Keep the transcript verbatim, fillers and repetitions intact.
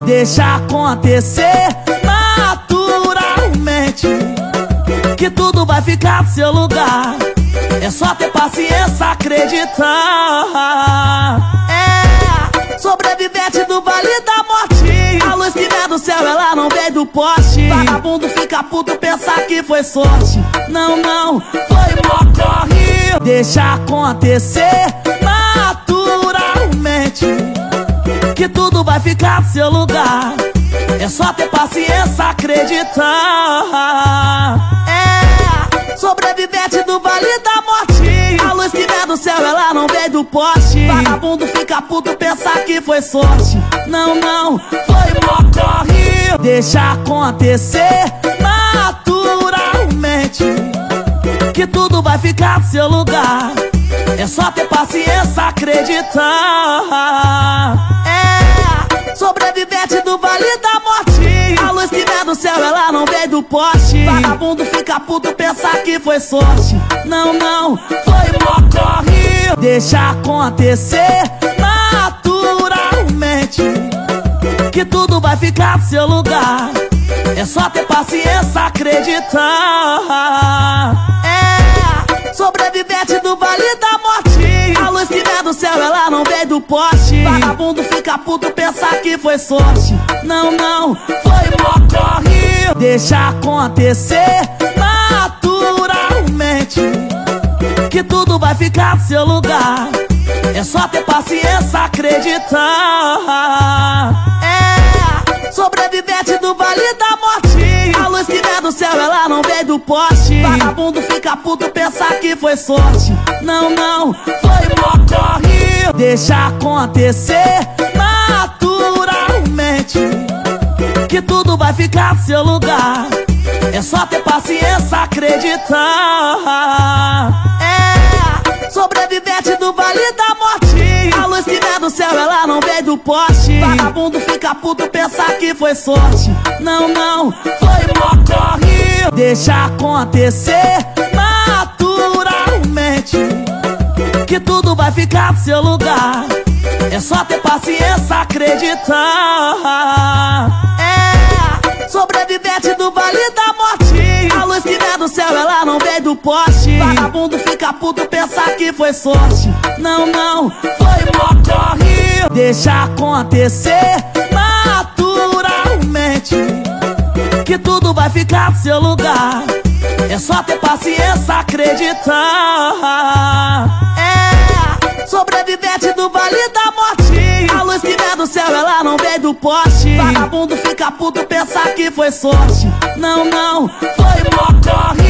Deixa acontecer naturalmente, que tudo vai ficar no seu lugar. É só ter paciência, acreditar. É, sobrevivente do Vale da Morte. A luz que vem do céu, ela não veio do poste. Vagabundo fica puto, pensar que foi sorte. Não, não, foi mocorre. Deixa acontecer naturalmente, que tudo vai ficar no seu lugar. É só ter paciência, acreditar. É, sobrevivente do Vale da Morte. A luz que vem do céu, ela não veio do poste. Vagabundo fica puto, pensar que foi sorte. Não, não, foi mocorre. Deixa acontecer naturalmente, que tudo vai ficar no seu lugar. É só ter paciência, acreditar. É, sobrevivente do Vale da Morte. A luz que vem do céu, ela não veio do poste. Vagabundo fica puto, pensar que foi sorte. Não, não, foi mocorre. Deixa acontecer naturalmente, que tudo vai ficar no seu lugar. É só ter paciência, acreditar. É, sobrevivente do Vale da Morte. A luz que vem do céu, ela não veio do poste. Vagabundo fica puto, pensar que foi sorte. Não, não, foi mocorre. Deixa acontecer naturalmente, que tudo vai ficar no seu lugar. É só ter paciência, acreditar. É, sobrevivente do Vale da Morte. A luz que vem do céu, ela não veio do poste. Vagabundo fica puto, pensar que foi sorte. Não, não, foi mocorre. Deixa acontecer naturalmente, que tudo vai ficar no seu lugar. É só ter paciência, acreditar. É, sobrevivente do Vale da Morte. A luz que vem do céu, ela não veio do poste. Vagabundo fica puto, pensar que foi sorte. Não, não, foi mocorre. Deixa acontecer naturalmente, que tudo vai ficar no seu lugar. É só ter paciência, acreditar. É, sobrevivente do Vale da Morte. A luz que vem do céu, ela não veio do poste. Vagabundo fica puto, pensar que foi sorte. Não, não, foi mocorre. Deixa acontecer naturalmente, que tudo vai ficar no seu lugar. É só ter paciência, acreditar. É, sobrevivente do Vale da Morte. A luz que vem do céu, ela não veio do poste. Vagabundo fica puto, pensar que foi sorte. Não, não, foi mocorre.